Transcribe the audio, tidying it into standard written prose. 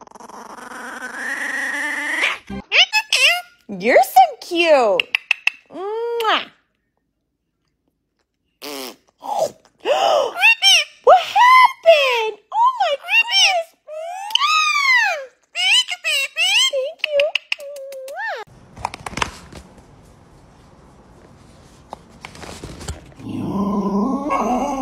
You're so cute. Mwah. What happened? Oh my goodness. Thank you.